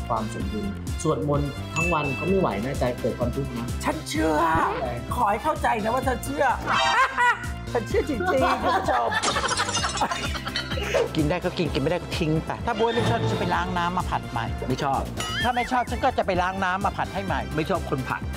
ความสมดุลสวดมนต์ทั้งวันก็ไม่ไหวนะจะเกิดความทุกข์นะฉันเชื่อขอให้เข้าใจนะว่าเธอเชื่อฉันเชื่อจริงๆคุณผู้ชมกินได้ก็กินกินไม่ได้ก็ทิ้งไปถ้าบ๊วยไม่ชอบจะไปล้างน้ำมาผัดใหม่ไม่ชอบถ้าไม่ชอบฉันก็จะไปล้างน้ำมาผัดให้ใหม่ไม่ชอบคนผัด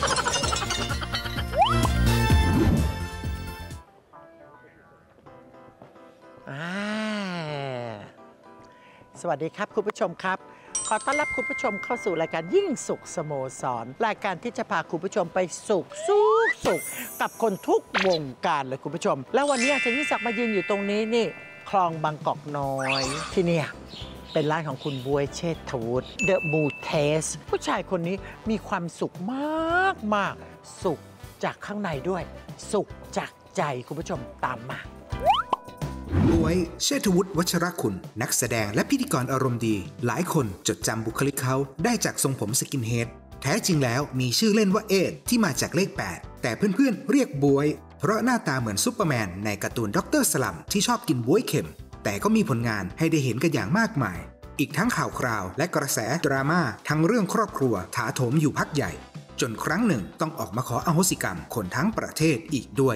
สวัสดีครับคุณผู้ชมครับขอต้อนรับคุณผู้ชมเข้าสู่รายการยิ่งสุขสโมสรรายการที่จะพาคุณผู้ชมไปสุขกับคนทุกวงการเลยคุณผู้ชมแล้ววันนี้อาจารย์ยิ่งศักดิ์มายืนอยู่ตรงนี้นี่คลองบางกอกน้อยที่นี่เป็นร้านของคุณบ๊วยเชษฐวุฒิ The Mood Taste ผู้ชายคนนี้มีความสุขมากสุขจากข้างในด้วยสุขจากใจคุณผู้ชมตามมาบ๊วยเชษฐวุฒิวัชรคุณนักแสดงและพิธีกรอารมณ์ดีหลายคนจดจำบุคลิกเขาได้จากทรงผมสกินเฮดแท้จริงแล้วมีชื่อเล่นว่าเอดที่มาจากเลข8แต่เพื่อนๆเรียกบ๊วยเพราะหน้าตาเหมือนซุปเปอร์แมนในการ์ตูนด็อกเตอร์สลัมที่ชอบกินบ๊วยเข็มแต่ก็มีผลงานให้ได้เห็นกันอย่างมากมายอีกทั้งข่าวคราวและกระแสดราม่าทั้งเรื่องครอบครัวถาโถมอยู่พักใหญ่จนครั้งหนึ่งต้องออกมาขออโหสิกรรมคนทั้งประเทศอีกด้วย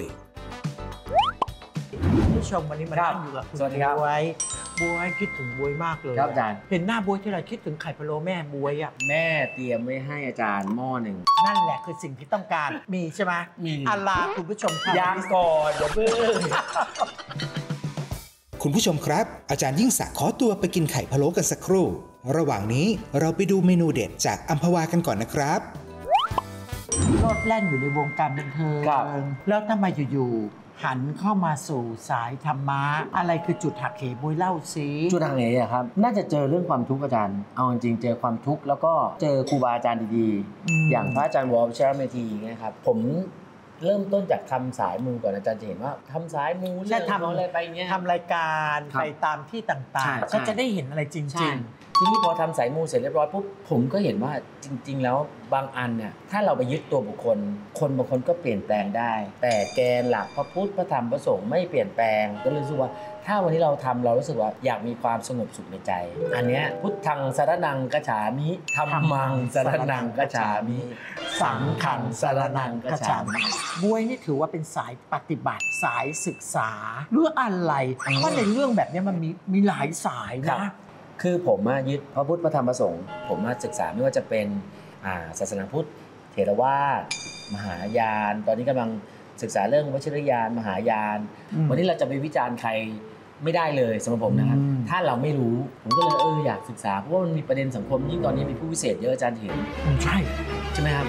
ผู้ชมวันนี้มานั่งอยู่กับคุณบ๊วยคิดถึงบ๊วยมากเลยครับอาจารย์เห็นหน้าบ๊วยที่ไรคิดถึงไข่พะโล้แม่บ๊วยอ่ะแม่เตรียมไว้ให้อาจารย์หม้อหนึ่งนั่นแหละคือสิ่งที่ต้องการมีใช่ไหมมีลาคุณผู้ชมยางก่อนอย่าเพิ่งคุณผู้ชมครับอาจารย์ยิ่งศักดิ์ขอตัวไปกินไข่พะโล้กันสักครู่ระหว่างนี้เราไปดูเมนูเด็ดจากอัมพวากันก่อนนะครับโลดแล่นอยู่ในวงการบันเทิงแล้วทำไมอยู่หันเข้ามาสู่สายธรรมะอะไรคือจุดหักเหบ๊วยเล่าซิจุดหักเหอะครับน่าจะเจอเรื่องความทุกข์อาจารย์เอาจริงเจอความทุกข์แล้วก็เจอครูบาอาจารย์ดีๆอย่างพระอาจารย์วอลเชอร์เมทีนะครับผมเริ่มต้นจากทำสายมูก่อนอาจารย์จะเห็นว่าทำสายมูเรื่องอะไรไปเงี้ยทำรายการไปตามที่ต่างๆก็จะได้เห็นอะไรจริงทีนี้พอทำสายมูเสร็จเรียบร้อยปุ๊บผมก็เห็นว่าจริงๆแล้วบางอันเนี่ยถ้าเราไปยึดตัวบุคคลคนบางคนก็เปลี่ยนแปลงได้แต่แกนหลักพระพุทธพระธรรมพระสงฆ์ไม่เปลี่ยนแปลงก็เลยรู้สึกว่าถ้าวันนี้เราทำเรารู้สึกว่าอยากมีความสงบสุขในใจอันเนี้ยพุทธังสรณังกัจฉามิธัมมังสรณังกัจฉามิสังฆังสรณังกัจฉามิบ๊วยนี่ถือว่าเป็นสายปฏิบัติสายศึกษาเรื่องอะไรเพราะในเรื่องแบบนี้มันมีหลายสายนะคือผมยึดพระพุทธพระธรรมพระสงฆ์ผมศึกษาไม่ว่าจะเป็นศาสนาพุทธเถรวาทมหายานตอนนี้กำลังศึกษาเรื่องวชิรยานมหายานวันนี้เราจะไปวิจารณ์ใครไม่ได้เลยสำหรับผมนะครับถ้าเราไม่รู้ผมก็เลยอยากศึกษาเพราะว่ามันมีประเด็นสังคมยิ่งตอนนี้มีผู้พิเศษเยอะอาจารย์เห็นใช่ไหมครับ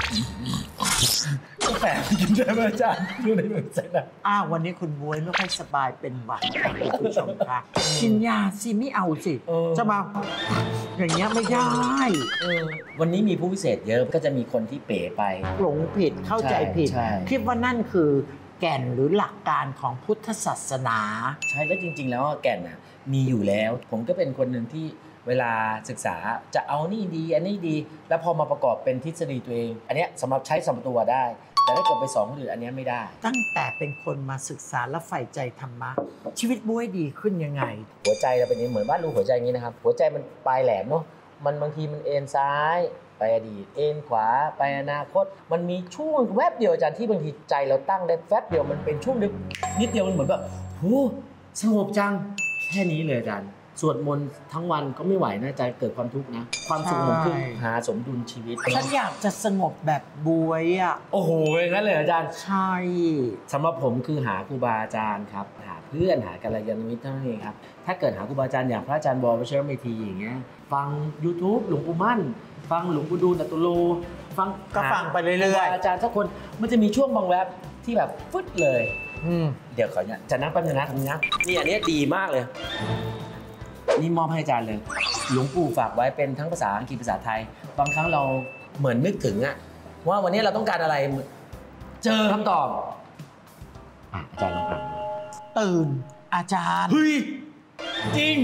ก็แปลกจริงใช่ไหมอาจารย์ดูในมือเสร็จแล้ววันนี้คุณบ๊วยไม่ค่อยสบายเป็นหวัดคุณผู้ชมค่ะกินยาสิไม่เอาสิจะมาอย่างเงี้ยไม่ได้วันนี้มีผู้พิเศษเยอะก็จะมีคนที่เป๋ไปหลงผิดเข้าใจผิดคิดว่านั่นคือแก่นหรือหลักการของพุทธศาสนาใช่แล้วจริงๆแล้วแก่นมีอยู่แล้วผมก็เป็นคนหนึ่งที่เวลาศึกษาจะเอานี่ดีอันนี้ดีแล้วพอมาประกอบเป็นทฤษฎีตัวเองอันนี้สำหรับใช้สำหรับตัวได้แต่ถ้าเกิดไปสองหรืออันนี้ไม่ได้ตั้งแต่เป็นคนมาศึกษาและใฝ่ใจธรรมะชีวิตบ๊วยดีขึ้นยังไงหัวใจเราเป็นเหมือนบ้านรูหัวใจอย่างนี้นะครับหัวใจมันปลายแหลมเนาะมันบางทีมันเอ็นซ้ายไปอดีตเอ็นขวาไปอนาคตมันมีช่วงแวบเดียวอาจารย์ที่บางทีใจเราตั้งได้แวบเดียวมันเป็นช่วงนิดเดียวมันเหมือนแบบโหสงบจังแค่นี้เลยอาจารย์สวดมนต์ทั้งวันก็ไม่ไหวนะจะเกิดความทุกข์นะความสุขผมคือหาสมดุลชีวิตฉันอยากจะสงบแบบบ๊วยโอ้โหอย่างนั้นเลยอาจารย์ใช่สำหรับผมคือหาครูบาอาจารย์ครับหาเพื่อนหากัลยาณมิตรเท่านั้นเองครับถ้าเกิดหาครูบาอาจารย์อย่างพระอาจารย์บวรวชิรเมธีอย่างเงี้ยฟัง YouTube หลวงปู่มั่นฟังหลวงปู่ดูลย์ อตุโลก็ฟังไปเรื่อยๆอาจารย์สักคนมันจะมีช่วงบางแวบที่แบบฟึดเลยเดี๋ยวขอเนี่ยจะนั่งแป๊บนึงนะนี่อันนี้ดีมากเลยนี่มอบให้อาจารย์เลยหลวงปู่ฝากไว้เป็นทั้งภาษาอังกฤษภาษาไทยบางครั้งเราเหมือนนึกถึงว่าวันนี้เราต้องการอะไรเจอคำตอบอาจารย์ลองอ่านตื่นอาจารย์เฮ้ยจริง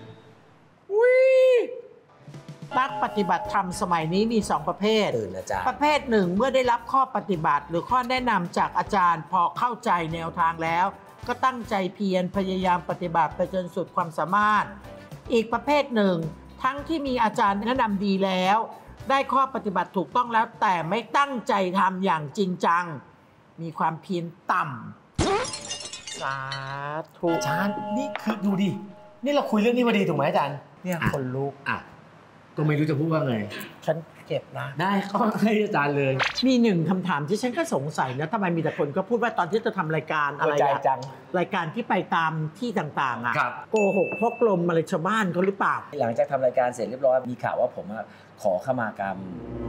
นักปฏิบัติธรรมสมัยนี้มี2ประเภทประเภทหนึ่งเมื่อได้รับข้อปฏิบัติหรือข้อแนะนำจากอาจารย์พอเข้าใจแนวทางแล้วก็ตั้งใจเพียรพยายามปฏิบัติไปจนสุดความสามารถอีกประเภทหนึ่งทั้งที่มีอาจารย์แนะนำดีแล้ว ได้ข้อปฏิบัติถูกต้องแล้วแต่ไม่ตั้งใจทำอย่างจริงจังมีความเพียรต่ำสาธุอาจารย์นี่คือดูดินี่เราคุยเรื่องนี้มาดีถูกไหมอาจารย์เนี่ยคนลุกก็ไม่รู้จะพูดว่าไงฉันเก็บนะได้ก็ให้อาจารย์เลยมีหนึ่งคำถามที่ฉันก็สงสัยนะทำไมมีแต่คนก็พูดว่าตอนที่จะทำรายการอะไรใจอะจังรายการที่ไปตามที่ต่างๆอะครับโกหกพกลมอะไรชาวบ้านเขาหรือเปล่าหลังจากทำรายการเสร็จเรียบร้อยมีข่าวว่าผมขอขมากรรม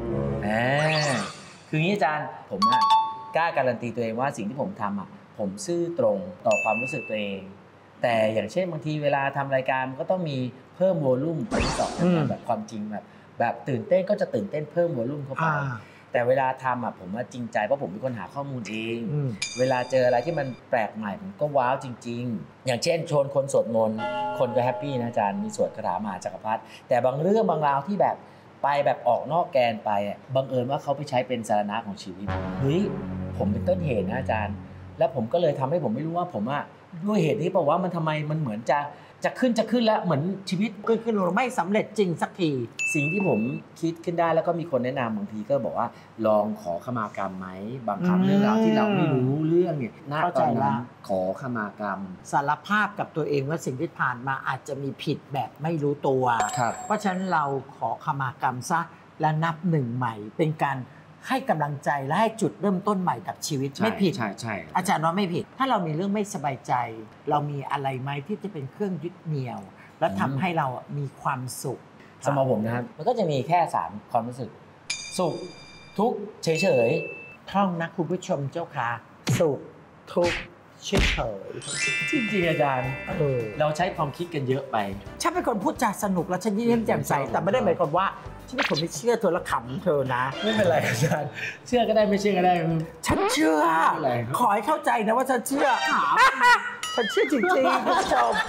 คืองี้อาจารย์ผมกล้าการันตีตัวเองว่าสิ่งที่ผมทำผมซื่อตรงต่อความรู้สึกตัวเอง แต่อย่างเช่นบางทีเวลาทำรายการมันก็ต้องมีเพิ่มวอลลุ่มไปต่อแบบความจริงแบบตื่นเต้นก็จะตื่นเต้นเพิ่มวอลลุ่มเข้าไปแต่เวลาทำผมจริงใจเพราะผมเป็นคนหาข้อมูลเองเวลาเจออะไรที่มันแปลกใหม่ผมก็ว้าวจริงๆอย่างเช่นชวนคนสวดมนต์คนก็แฮปปี้นะอาจารย์มีสวดคาถามหาจักรพรรดิแต่บางเรื่องบางราวที่แบบไปแบบออกนอกแกนไปบังเอิญว่าเขาไปใช้เป็นสาระของชีวิตเฮ้ยผมเป็นต้นเหตุนะอาจารย์แล้วผมก็เลยทำให้ผมไม่รู้ว่าผมด้วยเหตุนี้เปล่าว่ามันทำไมมันเหมือนจะขึ้นแล้วเหมือนชีวิตขึ้นไม่สำเร็จจริงสักทีสิ่งที่ผมคิดขึ้นได้แล้วก็มีคนแนะนำบางทีก็บอกว่าลองขอขมากรรมไหมบางครั้งเรื่องราวที่เราไม่รู้เรื่องเนี่ยณตอนนั้นขอขมากรรมสารภาพกับตัวเองว่าสิ่งที่ผ่านมาอาจจะมีผิดแบบไม่รู้ตัวเพราะฉะนั้นเราขอขมากรรมซะและนับหนึ่งใหม่เป็นการให้กำลังใจและให้จุดเริ่มต้นใหม่กับชีวิตไม่ผิดใช่อาจารย์ว่าไม่ผิดถ้าเรามีเรื่องไม่สบายใจเรามีอะไรไหมที่จะเป็นเครื่องยึดเหนี่ยวและทำให้เรามีความสุขสำหรับผมนะครับมันก็จะมีแค่3ความรู้สึกสุขทุกข์เฉยๆท่องนะคุณผู้ชมเจ้าค่ะสุขทุกข์เฉยๆจริงๆอาจารย์เราใช้ความคิดกันเยอะไปฉันเป็นคนพูดจาสนุกและฉันยิ้มแจ่มใสแต่ไม่ได้หมายความว่าฉันเป็นคนไม่เชื่อเธอและขำเธอนะไม่เป็นไรอาจารย์เชื่อก็ได้ไม่เชื่อก็ได้ฉันเชื่อขอให้เข้าใจนะว่าฉันเชื่อฉันเชื่อจริงๆคุณผู้ชม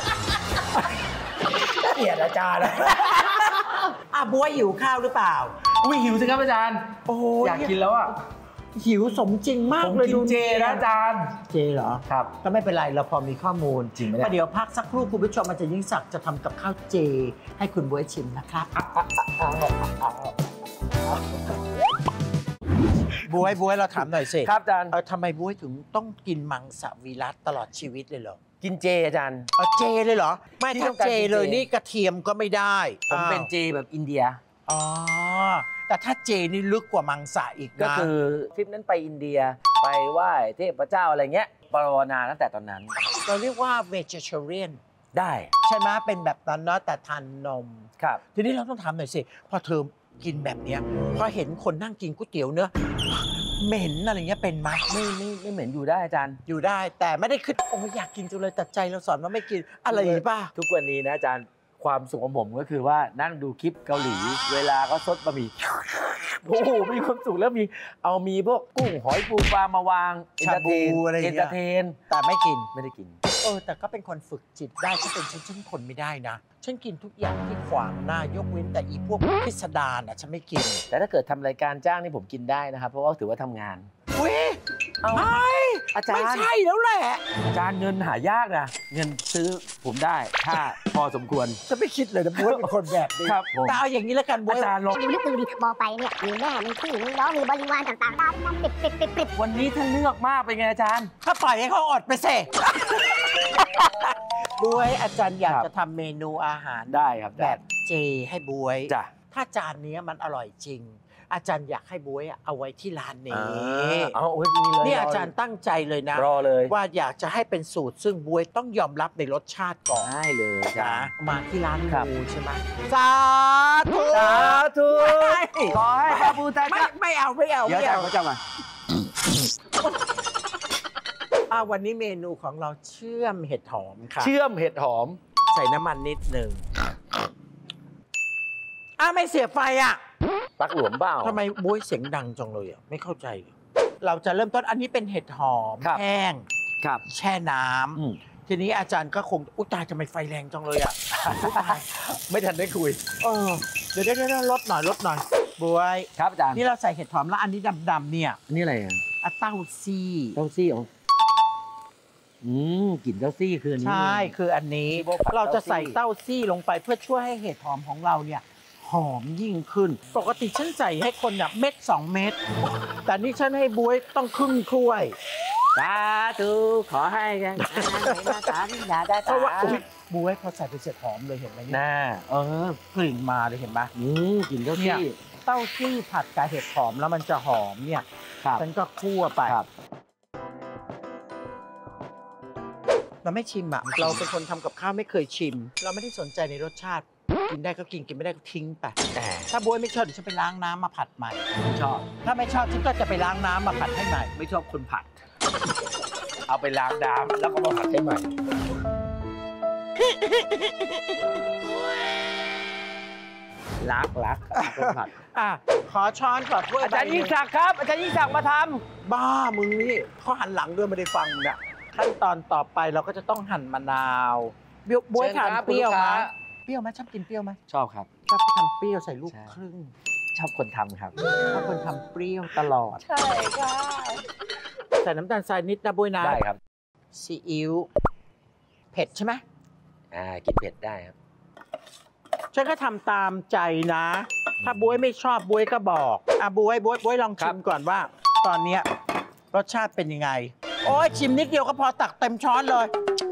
เกลียดอาจารย์บัวหิวข้าวหรือเปล่าหิวสิครับอาจารย์อยากกินแล้วหิวสมจริงมากเลยดูเจนะอาจารย์เจเหรอครับก็ไม่เป็นไรเราพอมีข้อมูลจริงไหมเดี๋ยวพักสักครู่คุณผู้ชมอาจารย์ยิ่งศักดิ์จะทำกับข้าวเจให้คุณบ๊วยชิมนะครับบ๊วยเราถามหน่อยสิครับอาจารย์ทำไมบ๊วยถึงต้องกินมังสวิรัติตลอดชีวิตเลยเหรอกินเจอาจารย์เจเลยเหรอไม่ถ้าเจเลยนี่กระเทียมก็ไม่ได้ผมเป็นเจแบบอินเดียแต่ถ้าเจนี่ลึกกว่ามังสะอีกนะก็คือทริปนั้นไปอินเดียไปไหว้เทพเจ้าอะไรเงี้ยภาวนาตั้งแต่ตอนนั้นเราเรียกว่า vegetarian ได้ใช่ไหมเป็นแบบนั้นเนาะแต่ทานนมครับทีนี้เราต้องถามหน่อยสิพอเธอกินแบบเนี้ยพอเห็นคนนั่งกินก๋วยเตี๋ยวเนื้อเหม็นอะไรเงี้ยเป็นไหมไม่เหม็นอยู่ได้อาจารย์อยู่ได้แต่ไม่ได้คิดอยากกินจังเลยแต่ใจเราสอนว่าไม่กินอะไรป่ะทุกวันนี้นะอาจารย์ความสุขของผมก็คือว่านั่งดูคลิปเกาหลีเวลาก็ซดบะหมี่มีความสุขแล้วมีพวกกุ้งหอยปูปลามาวางเอนเตอร์เทนแต่ไม่ได้กินแต่ก็เป็นคนฝึกจิตได้ถ้าเป็นฉันทนไม่ได้นะฉันกินทุกอย่างที่ขวางหน้ายกเว้นแต่อีพวกพิสดารฉันไม่กินแต่ถ้าเกิดทำรายการจ้างนี่ผมกินได้นะครับเพราะว่าถือว่าทำงานอาจารย์ไม่ใช่แล้วแหละอาจารย์เงินหายากนะเงินซื้อผมได้ถ้าพอสมควรจะไม่คิดเลยนะบ๊วยเป็นคนแบบนี้ครับแต่เอาอย่างนี้แล้วกันบ๊วยอาจารย์ลองดูนึกดูดิมองไปเนี่ยมีแม่มีพี่มีน้องมีบริวารต่างๆตามนั่งปิดวันนี้ท่านเลือกมากเป็นไงอาจารย์ถ้าปล่อยให้เขาอดไปเสกบ๊วยอาจารย์อยากจะทำเมนูอาหารได้ครับแบบเจให้บ๊วยจ้ะถ้าจานนี้มันอร่อยจริงอาจารย์อยากให้บ๊วยเอาไว้ที่ร้านนี้นี่อาจารย์ตั้งใจเลยนะรอเลยว่าอยากจะให้เป็นสูตรซึ่งบ๊วยต้องยอมรับในรสชาติก่อนได้เลยนะมาที่ร้านงูใช่ไหมสาธุขอให้พระพุทธเจ้าไม่เอาเดี๋ยวเขาจะมาวันนี้เมนูของเราเชื่อมเห็ดหอมค่ะเชื่อมเห็ดหอมใส่น้ำมันนิดหนึ่งไม่เสียบไฟปลั๊กหลวมเปล่าทำไมบ๊วยเสียงดังจังเลยไม่เข้าใจเราจะเริ่มต้นอันนี้เป็นเห็ดหอมแห้งแช่น้ำทีนี้อาจารย์ก็คงตายทำไมไฟแรงจังเลยไม่ทันได้คุยเดี๋ยวลดหน่อยบ๊วยครับอาจารย์นี่เราใส่เห็ดหอมแล้วอันนี้ดำๆเนี่ยนี่อะไรเต้าซี่เหรอกลิ่นเต้าซี่คืออันนี้ใช่คืออันนี้ที่พวกผัดเราจะใส่เต้าซี่เต้าซี่ลงไปเพื่อช่วยให้เห็ดหอมของเราเนี่ยหอมยิ่งขึ้น ปกติฉันใส่ให้คนเนี่ยเม็ด2 เม็ดแต่นี่ฉันให้บ๊วยต้องครึ่งถ้วยสาธุขอให้กันสาธุอย่าได้เพราะว่าบ๊วยพอใส่ไปเสร็จหอมเลยเห็นไหมเนี่ยน่ากลิ่นมาเลยเห็นไหมกลิ่นเต้าเนี่ซี่ยเต้าซี่ผัดกับเห็ดหอมแล้วมันจะหอมเนี่ยครับฉันก็คั่วไปครับเราไม่ชิมอ่ะเราเป็นคนทำกับข้าวไม่เคยชิม เราไม่ได้สนใจในรสชาติ กินได้ก็กินไม่ได้ก็ทิ้งไปแต่ถ้าบ๊วยไม่ชอบเดี๋ยวฉันไปล้างน้ำมาผัดใหม่ไม่ชอบถ้าไม่ชอบฉันก็จะไปล้างน้ำมาผัดให้ใหม่ไม่ชอบคนผัด เอาไปล้างน้ำแล้วก็มาผัดให้ใหม่รักคนผัดขอช้อนก่อนถ้วยอาจารย์ยิ่งศักดิ์ครับ อาจารย์ยิ่งศักดิ์มาทบ้ามึงนี่เขาหันหลังด้วยไม่ได้ฟังนะขั้นตอนต่อไปเราก็จะต้องหั่นมะนาวบ๊วยทานเปรี้ยวไหมเปรี้ยวไหมชอบกินเปรี้ยวไหมำชอบครับชอบทำเปรี้ยวใส่ลูกครึ่งชอบคนทำครับชอบคนทำเปรี้ยวตลอดใช่ค่ะใส่น้ำตาลทรายนิดนะบ๊วยนะได้ครับซีอิ๊วเผ็ดใช่ไหมกินเผ็ดได้ครับฉันก็ทำตามใจนะ ถ้าบ๊วยไม่ชอบบ๊วยก็บอกบ๊วยลองชิมก่อนว่า ตอนเนี้ยรสชาติเป็นยังไง โอ้ยชิมนิดเดียวก็พอตักเต็มช้อนเลย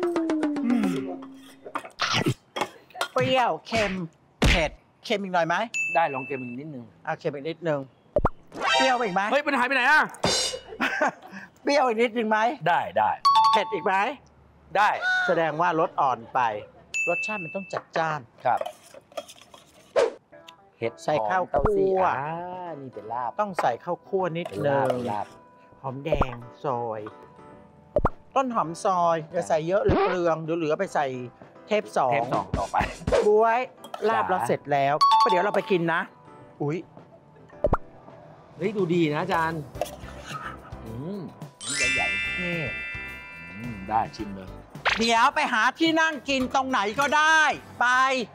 เปรี้ยวเค็มเผ็ดเค็มอีกหน่อยไหมได้ลองเกมอีกนิดนึงเค็มอีกนิดนึงเปรี้ยวอีกไหมเฮ้ยมันหายไปไหนอ่ะเปรี้ยวอีกนิดนึงไหมได้เผ็ดอีกไหมได้แสดงว่ารสอ่อนไป รสชาติมันต้องจัดจ้านครับ เห็ดใส่ข้าวเต้าซี่คั่วนี่เป็นลาบต้องใส่ข้าวคั่วนิดเป็นนึลาบงเป็นลาบหอมแดงซอย ต้นหอมซอยอย่าใส่เยอะหรือเปลืองเดี๋ยวเหลือไปใส่เทป2 เทปสองต่อไปบ๊วยลาบจ๋าเราเสร็จแล้วก็เดี๋ยวเราไปกินนะ อุ๊ยเฮ้ยดูดีนะอาจารย์นี่ใหญ่นี่ๆได้ชิมเลยเดี๋ยวไปหาที่นั่งกินตรงไหนก็ได้ ไป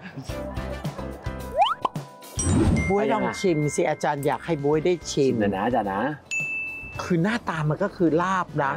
บ๊วยลองชิมสิอาจารย์อยากให้บ๊วยได้ชิมนะอาจารย์นะคือหน้าตามันก็คือลาบนะ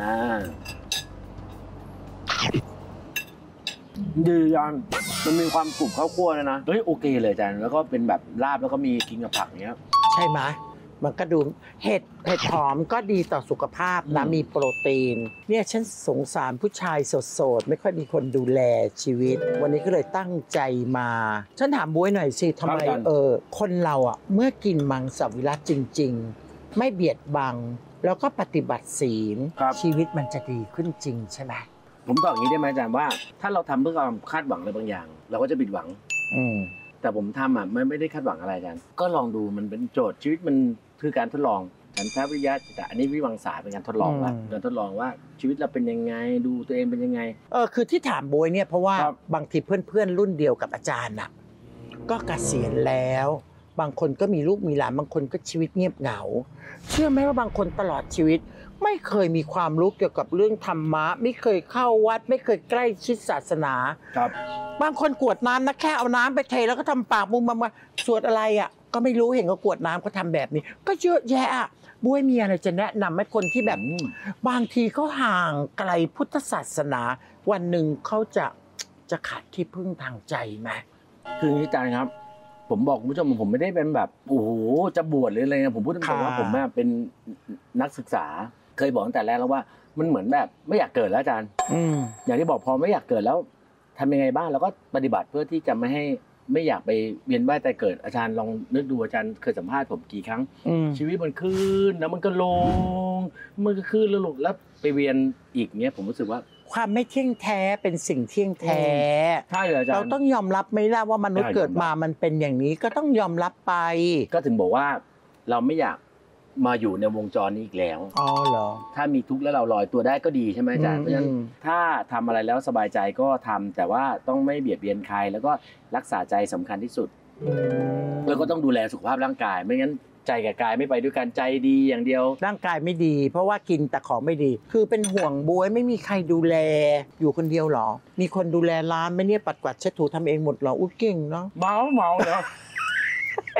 ดีอาจารย์มันมีความกรุบข้าวคั่วนะเฮ้ยโอเคเลยอาจารย์แล้วก็เป็นแบบลาบแล้วก็มีกินกับผักเนี้ยใช่ไหมมันก็ดูเห็ดหอมก็ดีต่อสุขภาพนะมีโปรตีน เนี่ยฉันสงสารผู้ชายโสดๆไม่ค่อยมีคนดูแลชีวิต วันนี้ก็เลยตั้งใจมา ฉันถามบ๊วยหน่อยสิทำไมคนเราอ่ะเมื่อกินมังสวิรัติจริงๆ ไม่เบียดบัง แล้วก็ปฏิบัติศีลชีวิตมันจะดีขึ้นจริงใช่ไหมผมตอบอย่างนี้ได้ไหมอาจารย์ว่าถ้าเราทำเพื่อความคาดหวังอะไรบางอย่าง เราก็จะผิดหวัง แต่ผมทำไม่ได้คาดหวังอะไรอาจารย์ก็ลองดูมันเป็นโจทย์ชีวิตมันคือการทดลองฉันทวิริยะแต่อันนี้วิวังสาเป็นการทดลองละการทดลองว่าชีวิตเราเป็นยังไงดูตัวเองเป็นยังไงคือที่ถามบ๊วยเนี่ยเพราะว่าบางทีเพื่อนๆรุ่นเดียวกับอาจารย์น่ะก็เกษียณแล้วบางคนก็มีลูกมีหลานบางคนก็ชีวิตเงียบเหงาเชื่อไหมว่าบางคนตลอดชีวิตไม่เคยมีความรู้เกี่ยวกับเรื่องธรรมะไม่เคยเข้าวัดไม่เคยใกล้ชิดศาสนาครับบางคนกรวดน้ำนะแค่เอาน้ำไปเทแล้วก็ทำปากมุมมาสวดอะไรอ่ะก็ไม่รู้เห็นเขากรวดน้ำเขาทำแบบนี้ก็เยอะแยะบ๊วยมีอะไรจะแนะนำให้คนที่แบบบางทีเขาห่างไกลพุทธศาสนาวันหนึ่งเขาจะขาดที่พึ่งทางใจไหมคืออาจารย์ครับผมบอกคุณผู้ชมผมไม่ได้เป็นแบบโอ้โหจะบวชหรืออะไรนะผมพูดตรงๆว่าผมเป็นนักศึกษาเคยบอกตั้งแต่แรกแล้วว่ามันเหมือนแบบไม่อยากเกิดแล้วอาจารย์อย่างที่บอกพอไม่อยากเกิดแล้วทำยังไงบ้างเราก็ปฏิบัติเพื่อที่จะไม่อยากไปเวียนว่ายตายเกิดอาจารย์ลองนึกดูอาจารย์เคยสัมภาษณ์ผมกี่ครั้งชีวิตมันขึ้นแล้วมันก็ลงมันก็ขึ้นแล้วลงแล้วไปเวียนอีกเงี้ยผมรู้สึกว่าความไม่เที่ยงแท้เป็นสิ่งเที่ยงแท้ใช่เลยอาจารย์เราต้องยอมรับไหมล่ะว่ามนุษย์เกิดมามันเป็นอย่างนี้ก็ต้องยอมรับไปก็ถึงบอกว่าเราไม่อยากมาอยู่ในวงจรนี้อีกแล้วอ๋อเหรอถ้ามีทุกข์แล้วเราลอยตัวได้ก็ดีใช่ไหมอาจารย์เพราะฉะนั้นถ้าทำอะไรแล้วสบายใจก็ทำแต่ว่าต้องไม่เบียดเบียนใครแล้วก็รักษาใจสำคัญที่สุดแล้วก็ต้องดูแลสุขภาพร่างกายไม่งั้นใจกับกายไม่ไปด้วยกันใจดีอย่างเดียวร่างกายไม่ดีเพราะว่ากินแต่ของไม่ดีคือเป็นห่วงบ๊วยไม่มีใครดูแลอยู่คนเดียวหรอมีคนดูแลร้านไหมเนี่ยปัดกวาดเช็ดถูทำเองหมดหรออุ๊ยเก่งเนาะเมาเหรอ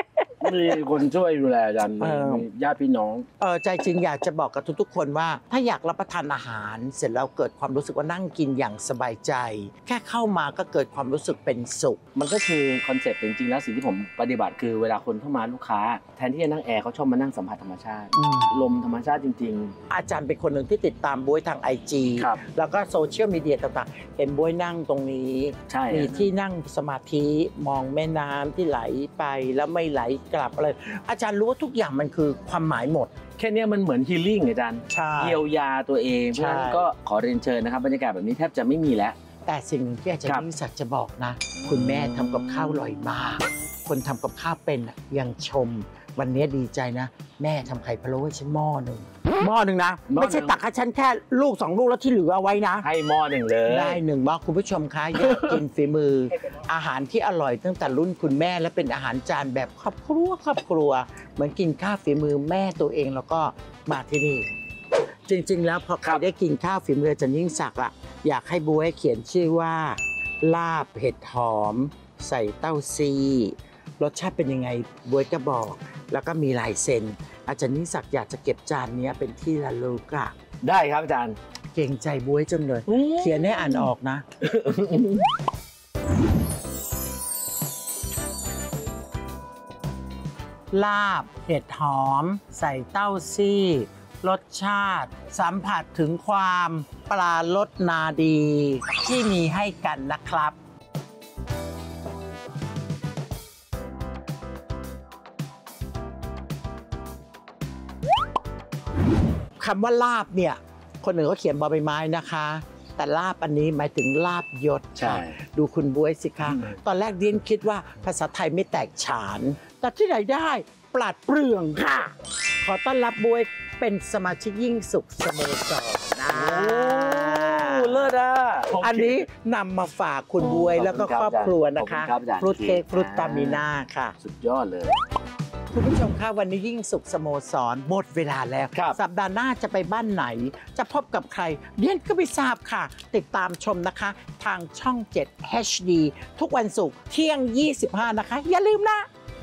มีคนช่วยดูแลอาจารย์มีญาติพี่น้องใจจริงอยากจะบอกกับทุกๆคนว่าถ้าอยากรับประทานอาหารเสร็จแล้วเกิดความรู้สึกว่านั่งกินอย่างสบายใจแค่เข้ามาก็เกิดความรู้สึกเป็นสุขมันก็คือคอนเซ็ปต์จริงๆแล้วสิ่งที่ผมปฏิบัติคือเวลาคนเข้ามาลูกค้าแทนที่จะนั่งแอร์เขาชอบมานั่งสัมผัสธรรมชาติลมธรรมชาติจริงๆอาจารย์เป็นคนหนึ่งที่ติดตามบ๊วยทาง IG แล้วก็โซเชียลมีเดียต่างๆเห็นบ๊วยนั่งตรงนี้มีที่นั่งสมาธิมองแม่น้ำที่ไหลไปแล้วไม่ไหลกลับอะไรอาจารย์รู้ว่าทุกอย่างมันคือความหมายหมดแค่นี้มันเหมือนฮีลิ่งอาจารย์เยียวยาตัวเองเพราะฉะนั้นก็ขอเรียนเชิญนะครับบรรยากาศแบบนี้แทบจะไม่มีแล้วแต่สิ่งหนึ่งที่อาจารย์ยิ่งศักดิ์จะบอกนะคุณแม่ทำกับข้าวอร่อยมากคนทำกับข้าวเป็นยังชมวันนี้ดีใจนะแม่ทำไข่พะโล้ให้ฉันหม้อหนึ่งนะไม่ใช่ตักให้ฉันแค่ลูก2 ลูกแล้วที่เหลือเอาไว้นะให้หม้อหนึ่งเลยได้1 หม้อคุณผู้ชมคะอยากกินฝีมืออาหารที่อร่อยตั้งแต่รุ่นคุณแม่และเป็นอาหารจานแบบครอบครัวเหมือนกินข้าวฝีมือแม่ตัวเองแล้วก็มาที่นี่จริงๆแล้วพอใครได้กินข้าวฝีมืออาจารย์ยิ่งศักดิ์อะอยากให้บ๊วยเขียนชื่อว่าลาบเห็ดหอมใส่เต้าซี่รสชาติเป็นยังไงบ๊วยก็บอกแล้วก็มีลายเซ็นอาจารย์ยิ่งศักดิ์อยากจะเก็บจานนี้เป็นที่ระลึกอะได้ครับอาจารย์เก่งใจบ๊วยจนเลยเขียนให้อ่านออกนะลาบเห็ดหอมใส่เต้าซี่รสชาติสัมผัสถึงความปลารสนาดีที่มีให้กันนะครับคำว่าลาบเนี่ยคนหนึ่งก็เขียนบอใบไม้นะคะแต่ลาบอันนี้หมายถึงลาบยศค่ะดูคุณบ๊วยสิคะตอนแรกเรียนคิดว่าภาษาไทยไม่แตกฉานแต่ที่ไหนได้ปราดเปรื่องค่ะขอต้อนรับบ๊วยเป็นสมาชิกยิ่งสุขสโมสรนะเลิศอ่ะอันนี้นำมาฝากคุณบ๊วยแล้วก็ครอบครัวนะคะฟรุตเค้กฟรุตตามิน่าค่ะสุดยอดเลยคุณผู้ชมคะวันนี้ยิ่งสุขสโมสรหมดเวลาแล้วสัปดาห์หน้าจะไปบ้านไหนจะพบกับใครเรียนก็ไม่ทราบค่ะติดตามชมนะคะทางช่อง7 HD ทุกวันศุกร์เที่ยง 25นะคะอย่าลืมนะ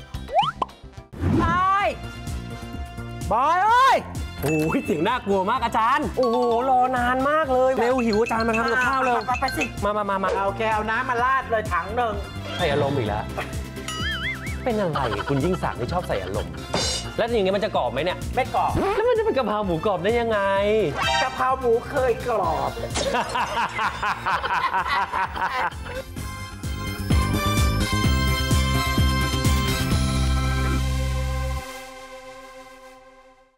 บอยเอ้ยโอ้ยเสียงน่ากลัวมากอาจารย์โอ้โหรอนานมากเลยเร็วหิวอาจารย์มาทำกับข้าวเร็วไปสิมาโอเคเอาน้ำมาราดเลยถังหนึ่งใส่อารมณ์อีกแล้วเป็นอะไรคุณยิ่งศักดิ์ที่ชอบใส่อารมณ์แล้วอย่างงี้มันจะกรอบไหมเนี่ยไม่กรอบแล้วมันจะเป็นกะเพราหมูกรอบได้ยังไงกะเพราหมูเคยกรอบ